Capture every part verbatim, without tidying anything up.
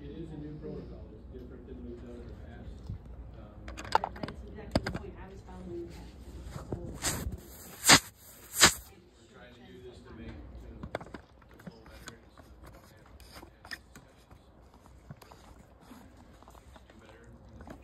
it is a new protocol. It's different than we've done in the past. Um, That, that's exactly the point I was following that. So, we're trying to do this to make to, to flow better and so we don't have, have discussions. Do better in the future.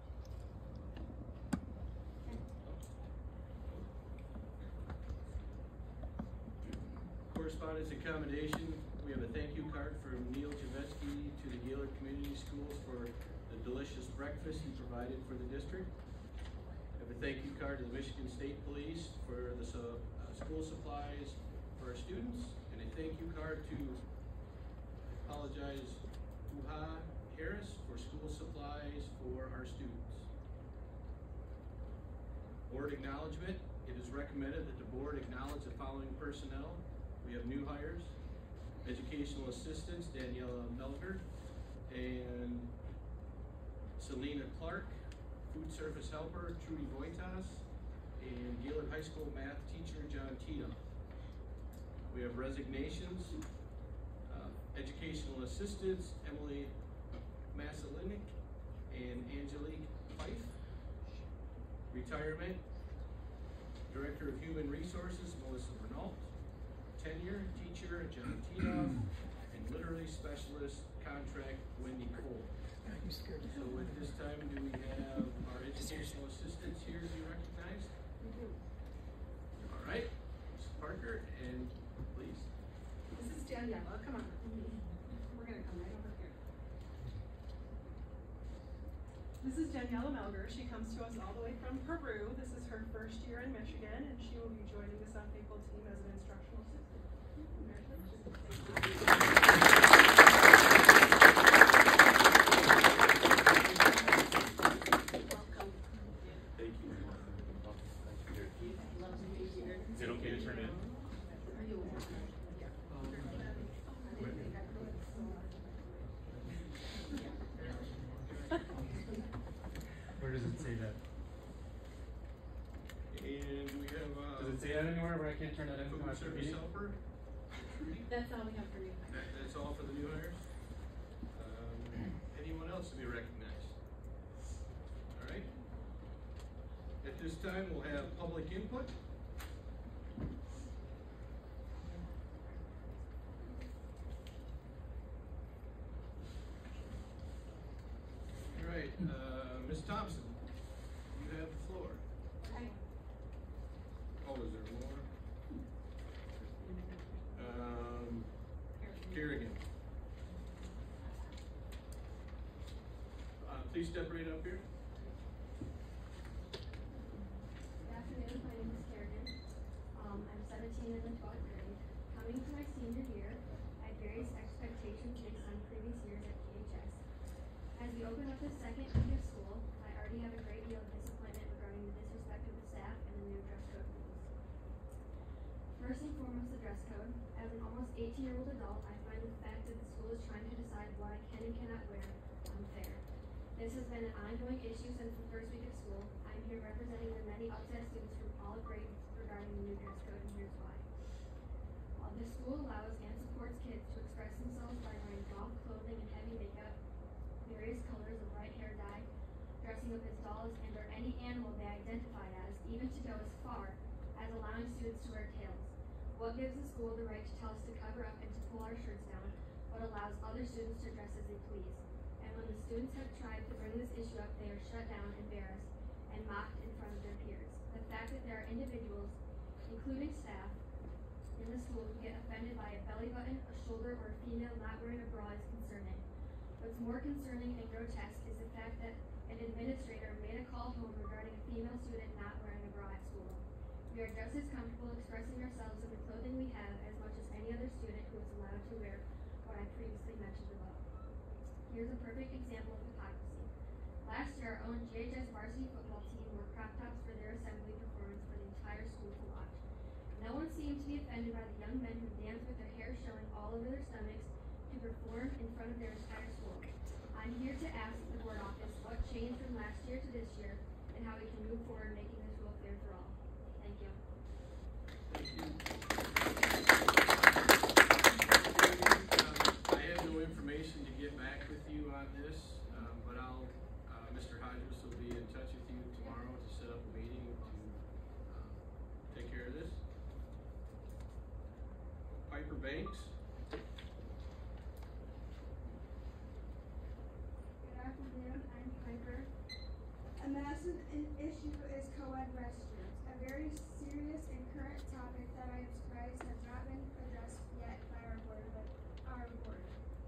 Correspondence accommodation. We have a thank you card from Neil Javetsky to the Gaylord Community Schools for the delicious breakfast he provided for the district. We have a thank you card to the Michigan State Police for the uh, school supplies for our students, and a thank you card to, I apologize, Uha Harris for school supplies for our students. Board acknowledgement. It is recommended that the board acknowledge the following personnel. We have new hires, educational assistants, Daniela Melger and Selena Clark, food service helper, Trudy Voitas, and Gaylord High School math teacher, John Tito. We have resignations, uh, educational assistants, Emily Masalinic and Angelique Fife. Retirement, Director of Human Resources, Melissa Renault. Tenure, teacher, John Tito, and literary specialist, contract, Wendy Cole. So at this time, do we have our educational assistants here to be recognized? we do. All right, Mister Parker, and please. This is Daniela. Come on. We're going to come right over here. This is Daniela Melger. She comes to us all the way from Peru. This is her first year in Michigan, and she will be joining the South Maple team as an instructional assistant. Congratulations. Welcome. Thank you. Is it okay to turn in? Are you Where does it say that? And we have uh, Does it say that anywhere where I can't turn that in? food Come after service meeting? helper. That's all we have for you. That, that's all for the new hires. Um, anyone else to be recognized? All right. At this time, we'll have public input. All right, uh, Miz Thompson, you have the floor. Okay. Oh, is there more? Um, Kerrigan. Uh, please step right up here. Good afternoon, my name is Kerrigan. Um, I'm seventeen in the twelfth grade. Coming to my senior year, I have various expectations based on previous years at G C S. As we open up the second week of school, I already have a great deal of disappointment regarding the disrespect of the staff and the new dress code rules. First and foremost, the dress code. As an almost eighteen-year-old adult, I find the fact that the school is trying to decide what I can and cannot wear unfair. This has been an ongoing issue since the first week of school. I'm here representing the many upset students from all grades regarding the new dress code, and here's why. While the school allows and supports kids to express themselves by wearing golf clothing and heavy makeup, various colors of bright hair dye, dressing up as dolls and or any animal they identify as, even to go as far as allowing students to wear tails. What gives the school the right to tell us to cover up and to pull our shirts down, but allows other students to dress as they please? And when the students have tried to bring this issue up, they are shut down, embarrassed, and mocked in front of their peers. The fact that there are individuals, including staff, in the school who get offended by a belly button, a shoulder, or a female not wearing a bra is concerning. What's more concerning and grotesque is the fact that an administrator made a call home regarding a female student not wearing a bra at school. We are just as comfortable expressing ourselves in the clothing we have as much as any other student who is allowed to wear what I previously mentioned above. Here's a perfect example of hypocrisy. Last year, our own G H S varsity football team wore crop tops for their assembly performance for the entire school to watch. No one seemed to be offended by the young men who danced with their hair showing all over their stomachs to perform in front of their entire school. I'm here to ask the board office what changed from last year to this year and how we can move forward making this rule fair for all. Thank you. Thank you. Uh, I have no information to get back with you on this, um, but I'll, uh, Mister Hodges will be in touch with you tomorrow to set up a meeting to, uh, take care of this. Piper Banks. Good afternoon, I'm Piper. A massive i- issue is co-ed restrooms, a very serious and current topic that I am surprised has not been addressed yet by our board. But our board.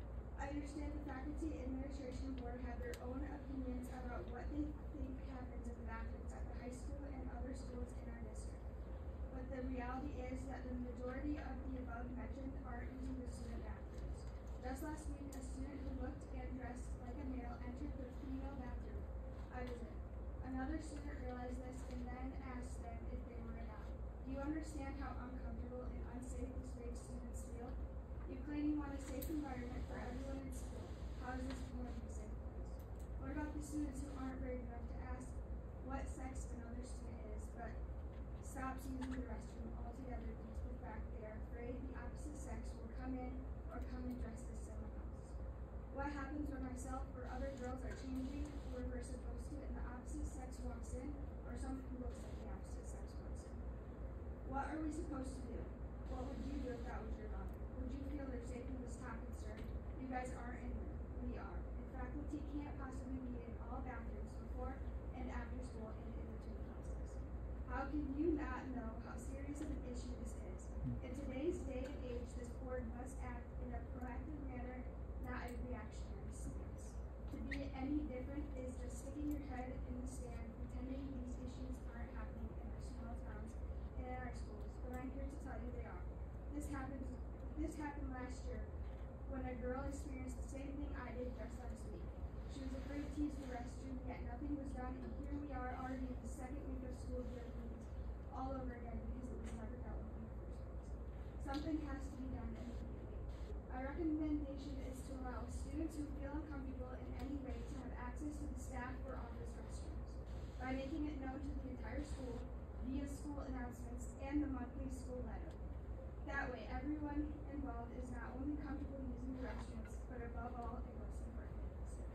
I understand the faculty administration board have their own opinions about what they think happens in the bathrooms at the high school and other schools in our district. But the reality is that the majority of the above mentioned aren't using the student bathrooms. Just last week, a student who looked and dressed like a male entered the female bathroom. I was in. Another student realized this and then asked them if they were allowed. Do you understand how uncomfortable and unsafe this makes students feel? You claim you want a safe environment for everyone in school. How is this going to be a safe place? What about the students who aren't brave enough to ask what sex another student is, but stops using the restroom altogether due to the fact they are afraid the opposite sex will come in or come and dress as someone else? What happens when myself or other girls are changing where we're supposed to and the opposite sex walks in, or someone who looks like the opposite sex walks in? What are we supposed to do? What would you do if that was your daughter? Would you feel their safety was top concern? You guys aren't in there. We are. And faculty can't possibly be in all bathrooms before and after school and in between classes. How can you not know how serious of an issue this is? In today's day and age, this board must act in a proactive manner, not a reactionary stance. To be any different is just sticking your head in the sand, pretending these issues aren't happening in our small towns and in our schools, but I'm here to tell you they are. This happened, this happened last year when a girl experienced the same thing I did just last week. She was afraid to use the restroom, yet nothing was done, and here we are already in the second week of school doing things all over again because it was never dealt with in the first place. Something has to be done immediately. Our recommendation is to allow students who feel uncomfortable in any way to have access to the staff or office restrooms by making it known to the entire school via school announcements and the monthly school letter. That way, everyone involved is not only comfortable using the restrooms, but above all, and most importantly, safe.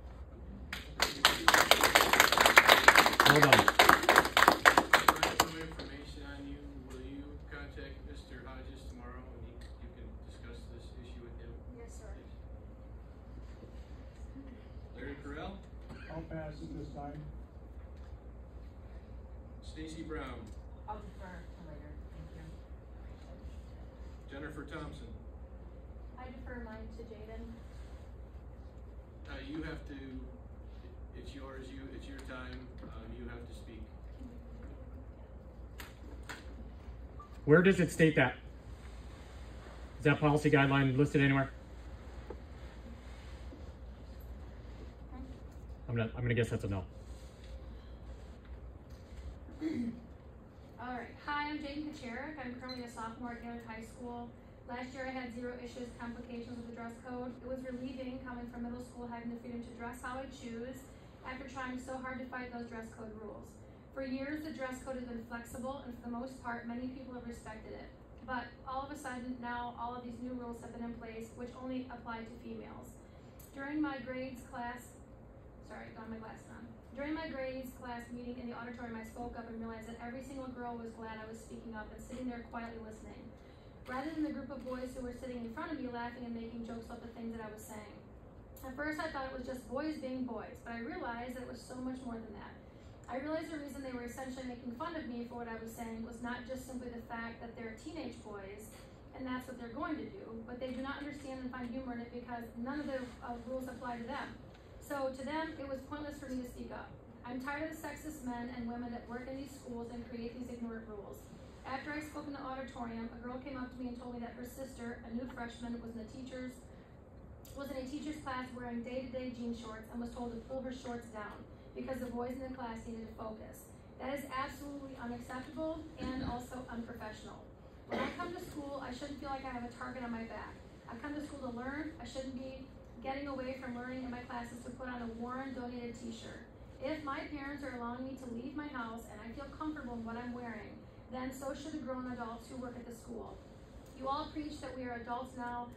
Hold on. I have some information on you. Will you contact Mister Hodges tomorrow and he, you can discuss this issue with him? Yes, sir. Larry Carell, I'll pass at this time. Stacy Brown, I'll defer to later, thank you. Jennifer Thompson. I defer mine to Jaden. Uh, you have to, it's yours, you, it's your time, um, you have to speak. Where does it state that? Is that policy guideline listed anywhere? I'm gonna, I'm gonna guess that's a no. Alright, hi, I'm Jaden Kacharik. I'm currently a sophomore at Gaylord High School. Last year I had zero issues, complications with the dress code. It was relieving coming from middle school having the freedom to dress how I choose after trying so hard to fight those dress code rules. For years, the dress code has been flexible, and for the most part, many people have respected it. But all of a sudden, now all of these new rules have been in place, which only apply to females. During my grades class, sorry, got my glasses on. During my grades class meeting in the auditorium, I spoke up and realized that every single girl was glad I was speaking up and sitting there quietly listening, rather than the group of boys who were sitting in front of me laughing and making jokes about the things that I was saying. At first, I thought it was just boys being boys, but I realized that it was so much more than that. I realized the reason they were essentially making fun of me for what I was saying was not just simply the fact that they're teenage boys, and that's what they're going to do, but they do not understand and find humor in it because none of the uh, rules apply to them. So to them, it was pointless for me to speak up. I'm tired of the sexist men and women that work in these schools and create these ignorant rules. After I spoke in the auditorium, a girl came up to me and told me that her sister, a new freshman, was in a teacher's was in a teacher's class wearing day-to-day jean shorts and was told to pull her shorts down because the boys in the class needed to focus. That is absolutely unacceptable and also unprofessional. When I come to school, I shouldn't feel like I have a target on my back. I come to school to learn. I shouldn't be getting away from learning in my classes to put on a worn, donated t-shirt. If my parents are allowing me to leave my house and I feel comfortable in what I'm wearing, then so should the grown adults who work at the school. You all preach that we are adults now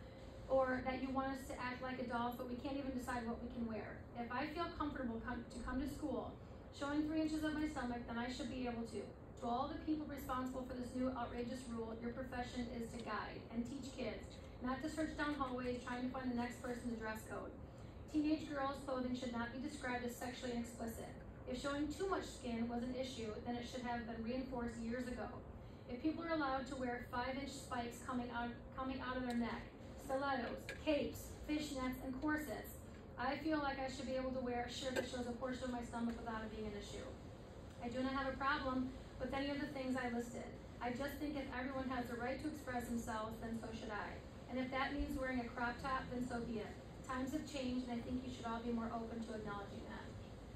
or that you want us to act like adults, but we can't even decide what we can wear. If I feel comfortable come, to come to school showing three inches of my stomach, then I should be able to. To all the people responsible for this new outrageous rule, your profession is to guide and teach kids, not to search down hallways trying to find the next person's dress code. Teenage girls' clothing should not be described as sexually explicit. If showing too much skin was an issue, then it should have been reinforced years ago. If people are allowed to wear five-inch spikes coming out, coming out of their neck, stilettos, capes, fishnets, and corsets, I feel like I should be able to wear a shirt that shows a portion of my stomach without it being an issue. I do not have a problem with any of the things I listed. I just think if everyone has the right to express themselves, then so should I. And if that means wearing a crop top, then so be it. Times have changed, and I think you should all be more open to acknowledging that.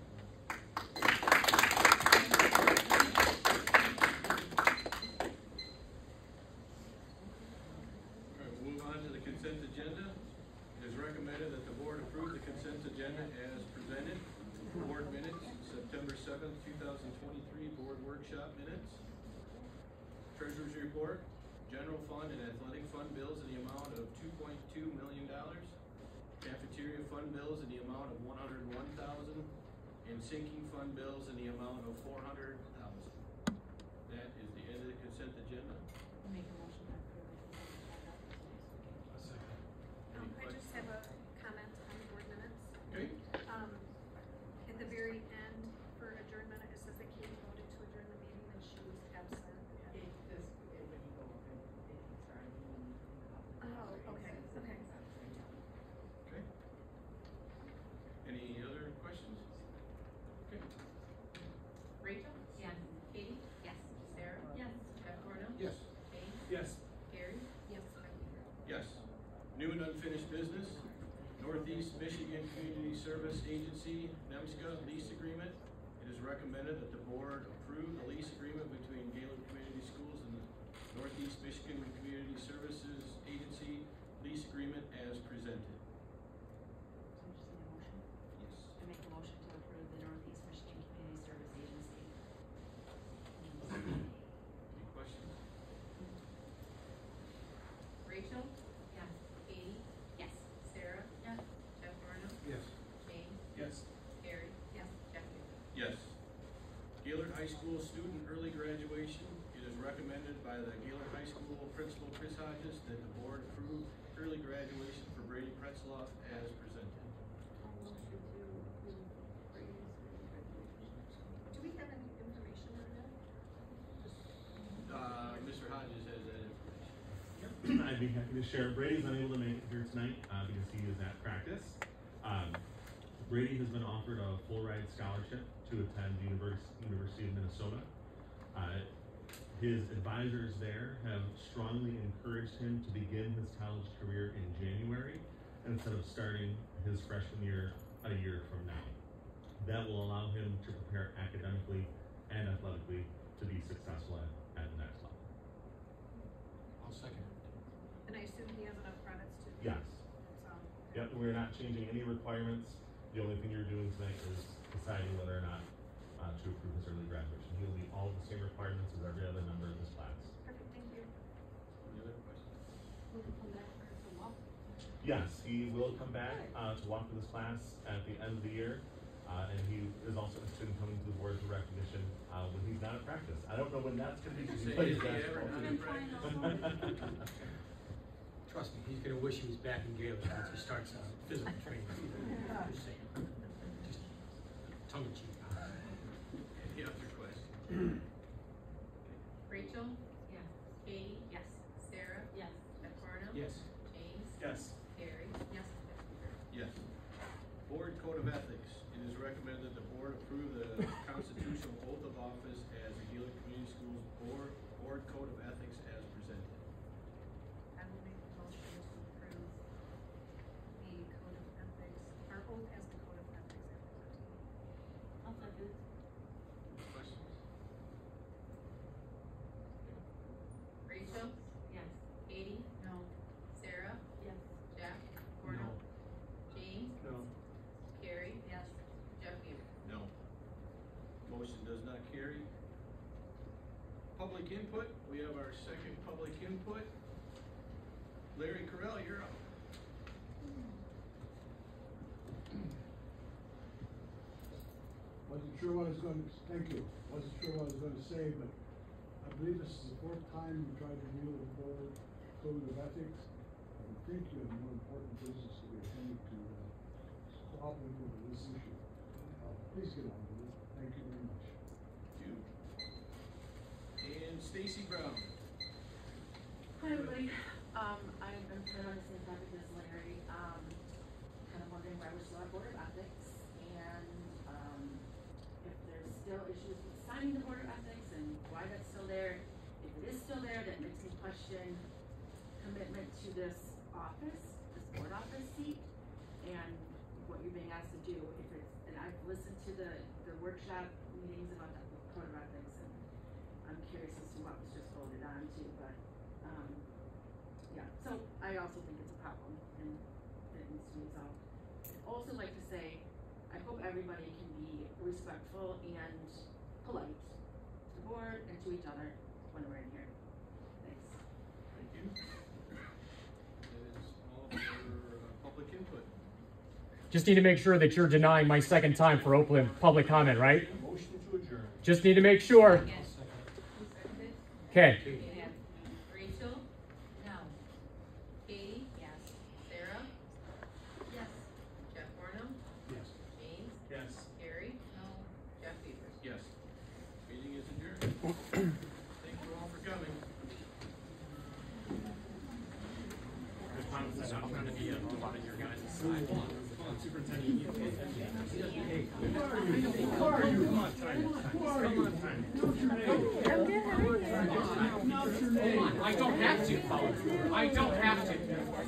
All right, we'll move on to the consent agenda. It is recommended that the board approve the consent agenda as presented. Board minutes, September seventh, two thousand twenty-three, board workshop minutes. Treasurer's report, general fund and athletic fund bills in the amount of two point two million dollars. Cafeteria fund bills in the amount of one hundred one thousand dollars. And sinking fund bills in the amount of four hundred thousand dollars. That is the end of the consent agenda. Make a motion to approve the consent agenda. Any Um, I questions? just have a comment on the board minutes. Okay. Um, at the very end for adjournment, it says that Katie voted to adjourn the meeting and she was absent. Oh, okay, okay. Okay. Any other questions? Okay. Rachel? Yes. Katie? Yes. Sarah? Yes. Jeff Cornell? Yes. James? Yes. Gary? Yes. Yes. New and unfinished business. Northeast Michigan Community Service Agency, NEMSCA lease agreement. It is recommended that the board approve the lease agreement between Gaylord Community Schools and the Northeast Michigan Community Services Agency lease agreement as presented. So just need a motion? Yes. I make a motion to approve the Northeast Michigan Community Service Agency. Any questions? Rachel? Yes. Katie? Yes. Sarah? Yes. Jeff Cornell? Yes. James? Yes. Gary? Yes. Jeff? Yes. Gaylord High School student early graduation. It is recommended by the Gaylord High School Principal Chris Hodges that the board approve early graduation for Brady Pretzloff as presented. Do we have any information on that? Uh, Mister Hodges has that information. I'd be happy to share. Brady's unable to make it here tonight uh, because he is at practice. Um, Brady has been offered a full ride scholarship to attend the Univers- University of Minnesota. Uh, his advisors there have strongly encouraged him to begin his college career in January instead of starting his freshman year a year from now. That will allow him to prepare academically and athletically to be successful at, at the next level. I'll second. And I assume he has enough credits to. Yes. So. Yep, we're not changing any requirements. The only thing you're doing tonight is deciding whether or not uh, to approve his early graduation. He'll meet all the same requirements as every other member of this class. Perfect, thank you. Any other questions? Will he come back for the walk? Yes, he will come back uh, to walk with his class at the end of the year. Uh, and he is also interested in coming to the board for recognition uh, when he's not at practice. I don't know when that's going to be because he Say, plays is he ever basketball. not in practice? Trust me, he's gonna wish he was back in Gaylord once he starts uh, physical training. Just saying. Just tongue in cheek. Any other questions? Rachel? Yes. Katie? Yes. Sarah? Yes. Jeff Cornell? Yes. James? Yes. Gary? Yes. Yes. Board Code of Ethics. It is recommended that the board approve the constitutional oath of office as the Gaylord Community Schools Board, Board Code of Ethics as presented. I will make a motion to approve the code of ethics, our oath as the code of ethics as presented. I'll second. Questions? Rachel? Yes. Katie? No. Sarah? Yes. Jeff? Cornell? James? No. Gary? Yes. Jeff Weaver? No. Motion does not carry. Public input. We have our second public input. Larry Carell, you're up. sure what I was going to, thank you. Wasn't sure what I was going to say, but I believe this is the fourth time you tried to deal with the board code of ethics. I would think you have more important business to be attending to uh, squabbling over this issue. Uh, please get on with it. Thank you very much. Thank you. And Stacy Brown. Hi everybody. Um, I'm, I'm kind of on the same topic as Larry. Um, kind of wondering why we're still on Board of Ethics and um, if there's still issues with signing the Board of Ethics and why that's still there. If it is still there, that makes me question commitment to this office, this board office seat, and what you're being asked to do. If it's, and I've listened to the, the workshop meetings about the Code of Ethics, and I'm curious as to what was just voted on too, but um, yeah, so I also think it's a problem and that needs to be resolved. I'd also like to say, I hope everybody can be respectful and polite to the board and to each other when we're in here. Thanks. Thank you. That is all for uh, public input. Just need to make sure that you're denying my second time for open public comment, right? Motion to adjourn. Just need to make sure. Okay. Yes. Rachel? No. Katie? Yes. Sarah? Yes. Jeff Warnham? Yes. James? Yes. Gary? No. Jeff Beavers? Yes. Meeting is adjourned. Thank you all for coming. I'm going to be a lot of your guys' side. Superintendent, you hey, who are you? Who are you? Come on, time. Who are you? Come on, time. I'm good. Come on. I don't have to follow through. I don't have to.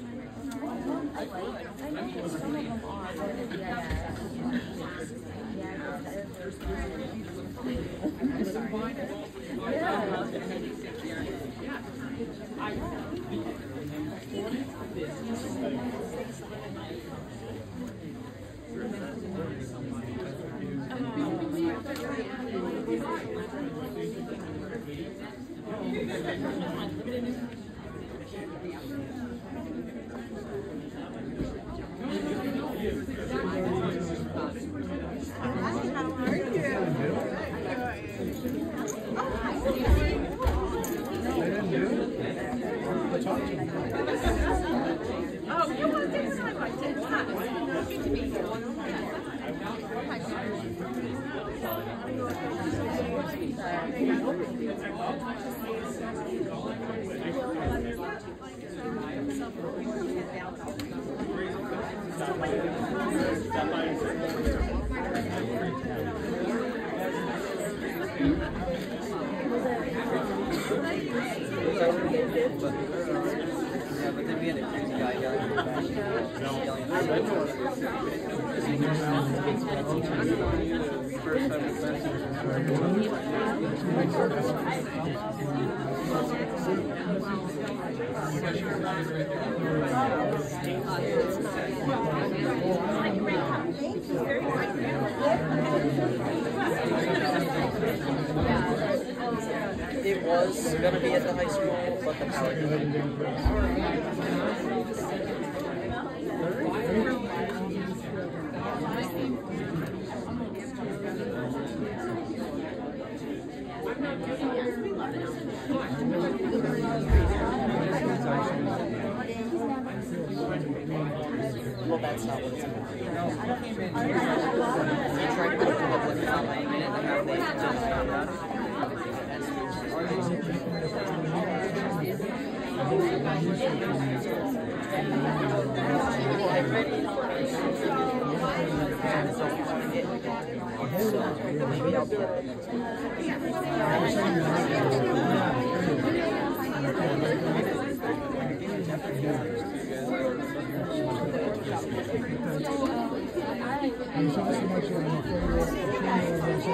Oh, you want to take my tip? Hi. Good to meet you. Yeah, but then we had a crazy guy yelling. It was going to be at the high school, but the power didn't. Well, that's not what it's about. They tried to put public comment in it and how they just found out. Maybe I'll put it next week.